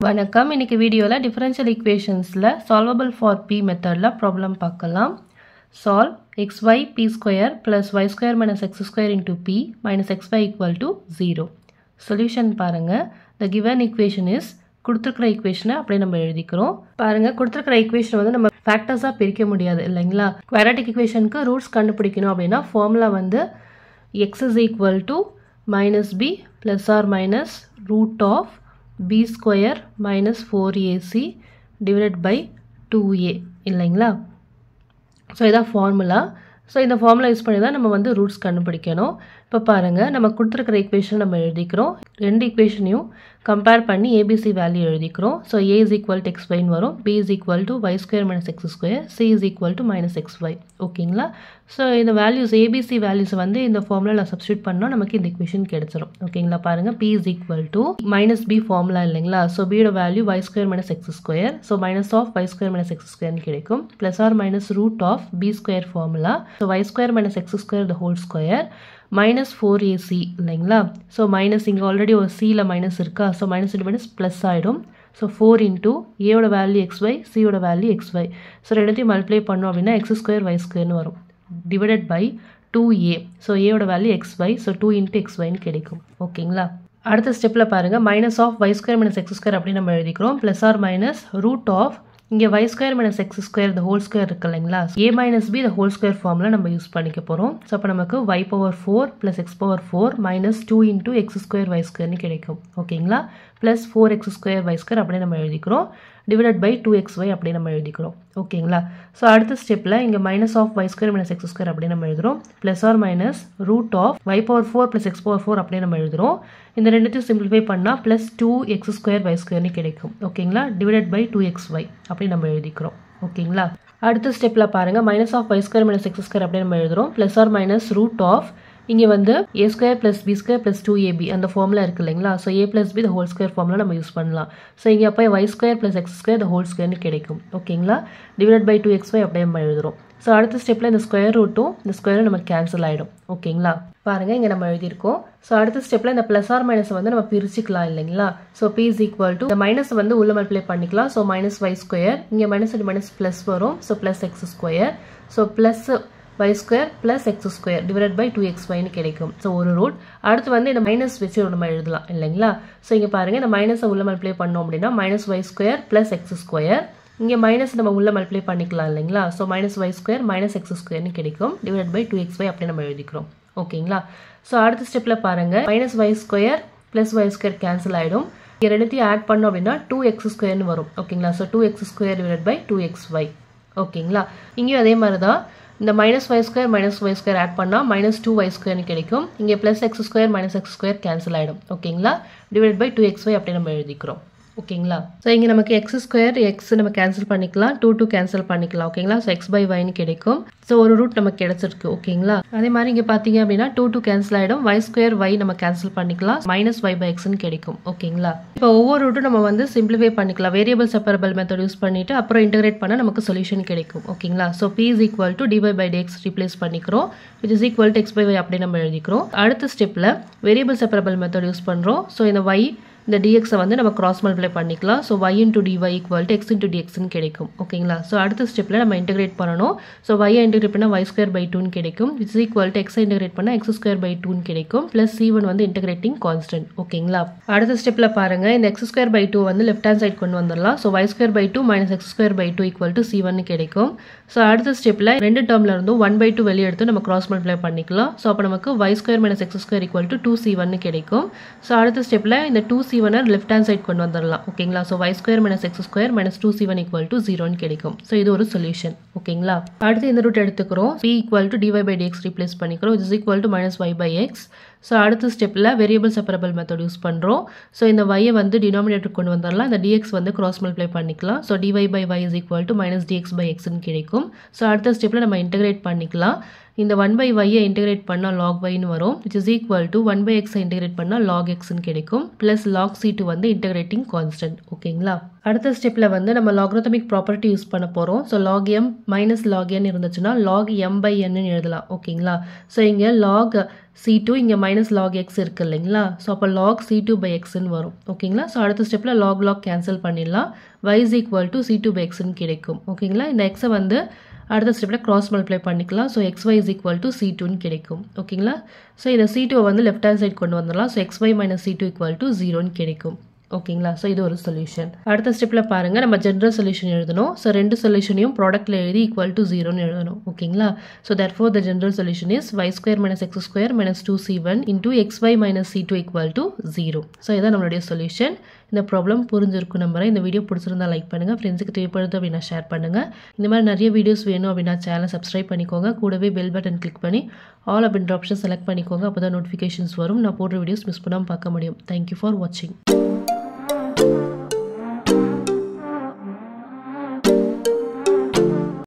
வணக்கம். இன்னைக்கு வீடியோல differential equationsல solvable for p methodல problem பார்க்கலாம். Solve xy p square plus y square minus x square into p minus xy equal to 0. Solution பாருங்க. The given equation is கொடுத்திருக்கிற equation அப்படியே நம்ம எழுதிக்கிறோம். பாருங்க கொடுத்திருக்கிற equation வந்து நம்ம factors பிரிக்க முடியாது இல்லைங்களா? Quadratic equationக்கு roots கண்டுபிடிக்கணும் அப்படின்னா formula வந்து x is equal to minus b plus or minus root of b square minus 4ac divided by 2a இல்லைங்களா? ஸோ இதான் ஃபார்முலா. ஸோ இந்த ஃபார்முலா யூஸ் பண்ணி தான் நம்ம வந்து ரூட்ஸ் கண்டுபிடிக்கணும். இப்போ பாருங்கள் நம்ம கொடுத்துருக்கிற ஈக்குவேஷன் நம்ம எழுதிக்கிறோம். ரெண்டு ஈக்குவேஷனையும் கம்பேர் பண்ணி ஏபிசி வேல்யூ எழுதிக்கிறோம். So A is equal to x ஒய்னு வரும், B is equal to y square minus x square, C is equal to minus x y. ஓகேங்களா? ஸோ இந்த வேல்யூஸ் ஏபிசி வேல்யூஸ் வந்து இந்த ஃபார்முலாவில் சப்ஸ்டியூட் பண்ணால் நமக்கு இந்த ஈக்குவேஷன் கிடைச்சிடும். ஓகேங்களா? பாருங்கள் p is equal to minus b formula இல்லைங்களா? ஸோ பியோட value y square minus x square, so minus of y square minus x ஸ்கொயர்னு கிடைக்கும். Plus or minus root of b square formula, so y square minus x square the whole square minus 4ac இல்லைங்களா? So minus இங்கே already ஒரு சியில் minus இருக்கா? So minus into minus plus ஆகிடும். So 4 into ஏயோட value xy, சியோட value xy. So ரெண்டுத்தையும் multiply பண்ணோம் அப்படின்னா எக்ஸ் ஸ்கொயர் ஒய் ஸ்கொயர்னு வரும், டிவைடட் பை 2a. ஸோ ஏயோட வேல்யூ xy, ஸோ 2 இன்ட்டு xyன்னு கிடைக்கும். ஓகேங்களா? அடுத்த ஸ்டெப்பில் பாருங்கள் minus of y square minus x square அப்படின்னு நம்ம எழுதிக்கிறோம். Plus or minus root of இங்கே y square minus x square the whole square இருக்கு இல்லைங்களா? A minus b the whole square formula நம்ம யூஸ் பண்ணிக்க போகிறோம். ஸோ அப்போ நமக்கு y power 4 plus x power 4 minus 2 into x square y ஸ்கொயர்னு கிடைக்கும். ஓகேங்களா? Plus 4x square Y square அப்படியே நம்ம எழுதிக்கிறோம், டிவைடட் பை 2xy அப்படியே நம்ம எழுதிக்கிறோம். ஓகேங்களா? ஸோ அடுத்த ஸ்டெப்பில் இங்கே minus of y square minus x square அப்படியே நம்ம எழுதுகிறோம். Plus or minus root of y power 4 plus x power 4 அப்படியே நம்ம எழுதுகிறோம். இந்த ரெண்டுத்தையும் சிம்பிளிஃபை பண்ணால் ப்ளஸ் 2x ஸ்கொயர் ஒய் ஸ்கொயர்னு கிடைக்கும். ஓகேங்களா? டிவைடட் பை 2xy அப்படி நம்ம எழுதிக்கிறோம். ஓகேங்களா? அடுத்த ஸ்டெப்பில் பாருங்கள் minus of y square minus x square அப்படியே நம்ம எழுதுகிறோம். Plus or minus root of இங்கே வந்து a square plus b square plus 2ab அந்த ஃபார்முலா இருக்குது இல்லைங்களா? So a plus b the whole square formula நம்ம யூஸ் பண்ணலாம். ஸோ இங்கே அப்போ y square plus x square the whole ஸ்கொயர்னு கிடைக்கும். ஓகேங்களா? டிவைட் பை 2xy அப்படியே நம்ம எழுதுகிறோம். ஸோ அடுத்த ஸ்டெப்பில் இந்த ஸ்கொயர் ரூட்டும் இந்த ஸ்கொயரும் நமக்கு கேன்சல் ஆகிடும். ஓகேங்களா? பாருங்கள் இங்கே நம்ம எழுதியிருக்கோம். ஸோ அடுத்த ஸ்டெப்பில் இந்த ப்ளஸ் ஆர் மைனஸ் வந்து நம்ம பிரிச்சுக்கலாம் இல்லைங்களா? So p is equal to இந்த மைனஸ் வந்து உள்ள மல்டிப்ளை பண்ணிக்கலாம். ஸோ மைனஸ் ஒய் ஸ்கொயர், இங்கே மைனஸ் அண்ட் மைனஸ் ப்ளஸ் வரும். So plus x square, so plus y square plus x square divide by 2xyன்னு கிடைக்கும். ஸோ ஒரு ரூட். அடுத்து வந்து இந்த மைனஸ் வச்சு நம்ம எழுதலாம் இல்லைங்களா? ஸோ இங்கே பாருங்கள் இந்த மைனஸை உள்ள மல்டிப்ளை பண்ணோம் அப்படின்னா minus y square plus x square, இங்கே மைனஸ் நம்ம உள்ள மல்டிப்ளை பண்ணிக்கலாம் இல்லைங்களா? So minus y square minus x ஸ்கொயர்னு கிடைக்கும், டிவைட் பை 2xy அப்படி நம்ம எழுதிக்கிறோம். ஓகேங்களா? ஸோ அடுத்த ஸ்டெப்பில் பாருங்கள் minus y square plus y square cancel ஆகிடும். இங்கே ரெண்டுத்தையும் ஆட் பண்ணோம் அப்படின்னா 2x ஸ்கொயர்னு வரும். ஓகேங்களா? So 2x square divide by 2xy. ஓகேங்களா? இங்கேயும் அதே மாதிரி தான் இந்த minus y square minus y square add பண்ணால் மைனஸ் 2y ஸ்கொயர்னு கிடைக்கும். இங்கே plus x square minus x square cancel ஆகிடும். ஓகேங்களா? டிவைட் பை 2xy அப்படி நம்ம எழுதிக்கிறோம். ஓகேங்களா? ஸோ இங்கே நமக்கு எக்ஸ் ஸ்கொயர் எக்ஸ் நம்ம கேன்சல் பண்ணிக்கலாம், 2 கேன்சல் பண்ணிக்கலாம். ஓகேங்களா? ஸோ எக்ஸ் பை ஒய்னு கிடைக்கும். ஸோ ஒரு ரூட் நமக்கு கிடைச்சிருக்கு. ஓகேங்களா? அதே மாதிரி இங்கே பார்த்தீங்க அப்படின்னா 2 கேன்சல் ஆகிடும். ஒய் ஸ்கொயர் ஒய் நம்ம கேன்சல் பண்ணிக்கலாம், மைனஸ் ஒய் பை எக்ஸ்ன்னு கிடைக்கும். ஓகேங்களா? இப்போ ஒவ்வொரு ரூட்டும் நம்ம வந்து சிம்பிளிஃபை பண்ணிக்கலாம். வேரியபிள் செப்பரபிள் மெத்தட் யூஸ் பண்ணிட்டு அப்புறம் இன்டகிரேட் பண்ணால் நமக்கு சொல்யூஷன் கிடைக்கும். ஓகேங்களா? So p is equal to dy by dx replace பண்ணிக்கிறோம், which is equal to x by y அப்படி நம்ம எழுதிக்கிறோம். அடுத்த ஸ்டெப்பில் வேரியபிள் செப்பரபிள் மெத்தட் யூஸ் பண்ணுறோம். ஸோ இந்த ஒய் இந்த dx வந்து நம்ம கிராஸ் மல்டிப்ளை பண்ணிக்கலாம். So y into dy equal to x into டிஎக்ஸ்ன்னு கிடைக்கும். ஓகேங்களா? ஸோ அடுத்த ஸ்டெப்பில் நம்ம இன்டகிரேட் பண்ணணும். ஸோ y இன்டகிரேட் பண்ணால் y ஸ்கொயர் பை 2ன்னு கிடைக்கும், which is equal to x integrate பண்ணால் எக்ஸ் ஸ்கொயர் பை 2ன்னு கிடைக்கும், ப்ளஸ் c1 வந்து இன்டகிரேட்டிங் கான்ஸ்டன்ட். ஓகேங்களா? அடுத்த ஸ்டெப்பில் பாருங்கள் இந்த எக்ஸ் ஸ்கொயர் பை 2 வந்து லெஃப்ட் ஹேண்ட் சைட் கொண்டு வந்துடலாம். So y square by 2 minus x square by 2 equal to c1ன்னு கிடைக்கும். ஸோ அடுத்த ஸ்டெப்பில் ரெண்டு டேர்மில் இருந்தும் 1/2 வெளியே எடுத்து நம்ம கிராஸ் மல்டிப்ளை பண்ணிக்கலாம். ஸோ அப்போ நமக்கு y square minus x square equal to 2c1ன்னு கிடைக்கும். ஸோ அடுத்த ஸ்டெப்பில் இந்த 2c1 லெஃப்ட் ஹேண்ட் சைட் கொண்டு வந்துடலாம். ஓகேங்களா? So y square minus x square minus 2c1 equal to 0ன்னு கிடைக்கும். ஸோ இது ஒரு சொல்யூஷன். ஓகேங்களா? அடுத்து இந்த ரூட் எடுத்துக்கிறோம். p equal to dy by dx replace பண்ணிக்கிறோம், which is equal to minus y by x. So அடுத்த ஸ்டெப்பில் வேரியபிள் செப்பரபிள் மெத்தட் யூஸ் பண்ணுறோம். ஸோ இந்த y வந்து டினாமினேட்டர் கொண்டு வந்துடலாம், இந்த dx வந்து கிராஸ் மல்டிப்ளை பண்ணிக்கலாம். So dy by y is equal to minus dx by எக்ஸ்ன்னு கிடைக்கும். ஸோ அடுத்த ஸ்டெப்பில் நம்ம இன்டகிரேட் பண்ணிக்கலாம். இந்த 1/y இன்டகிரேட் பண்ணால் log yன்னு வரும், which is equal to 1/x integrate பண்ணால் log xன்னு கிடைக்கும், ப்ளஸ் log c2 வந்து இன்டகிரேட்டிங் கான்ஸ்டன்ட். ஓகேங்களா? அடுத்த ஸ்டெப்பில் வந்து நம்ம லாக்ரதமிக் ப்ராப்பர்ட்டி யூஸ் பண்ண போகிறோம். So log m minus log n இருந்துச்சுன்னா லாக் எம் பை என்னு எழுதலாம். ஓகேங்களா? ஸோ இங்கே லாக் C2 இங்கே மைனஸ் லாக் எக்ஸ் இருக்குது இல்லைங்களா? ஸோ அப்போ லாக் C2 பை எக்ஸ்ன்னு வரும். ஓகேங்களா? ஸோ அடுத்த ஸ்டெப்பில் லாக் கேன்சல் பண்ணிடலாம். y is equal to C2 by xன்னு கிடைக்கும். ஓகேங்களா? இந்த எக்ஸை வந்து அடுத்த ஸ்டெப்பில் கிராஸ் மல்டிப்ளை பண்ணிக்கலாம். So xy is equal to C2ன்னு கிடைக்கும். ஓகேங்களா? ஸோ இந்த C2 வந்து லெஃப்ட் ஹேண்ட் சைட் கொண்டு வந்துடலாம். So xy minus C2 equal to 0ன்னு கிடைக்கும். ஓகேங்களா? ஸோ இது ஒரு சொல்யூஷன். அடுத்த ஸ்டெப்பில் பாருங்கள், நம்ம ஜென்ரல் சொல்யூஷன் எழுதணும். ஸோ ரெண்டு சொல்யூஷனையும் ப்ராடக்ட்டில் எழுதி ஈக்குவல் டு 0ன்னு எழுதணும். ஓகேங்களா? So therefore the general solution is y square minus x square minus 2c1 into xy minus c2 equal to 0. So இதான் நம்மளுடைய சொல்யூஷன். இந்த ப்ராப்ளம் புரிஞ்சிருக்கும் நம்புறேன். இந்த வீடியோ பிடிச்சிருந்தா லைக் பண்ணுங்கள், ஃப்ரெண்ட்ஸுக்கு தேவைப்படுது அப்படின்னா ஷேர் பண்ணுங்கள். இந்த மாதிரி நிறைய வீடியோஸ் வேணும் அப்படின்னா சேனலை சப்ஸ்கிரைப் பண்ணிக்கோங்க. கூடவே பெல் பட்டன் கிளிக் பண்ணி ஆல் அப்படின்ற ஆப்ஷன் செலக்ட் பண்ணிக்கோங்க. அப்போ தான் நோட்டிஃபிகேஷன்ஸ் வரும். நான் போடுற வீடியோஸ் மிஸ் பண்ணாமல் பார்க்க முடியும். தேங்க்யூ ஃபார் வாட்சிங்.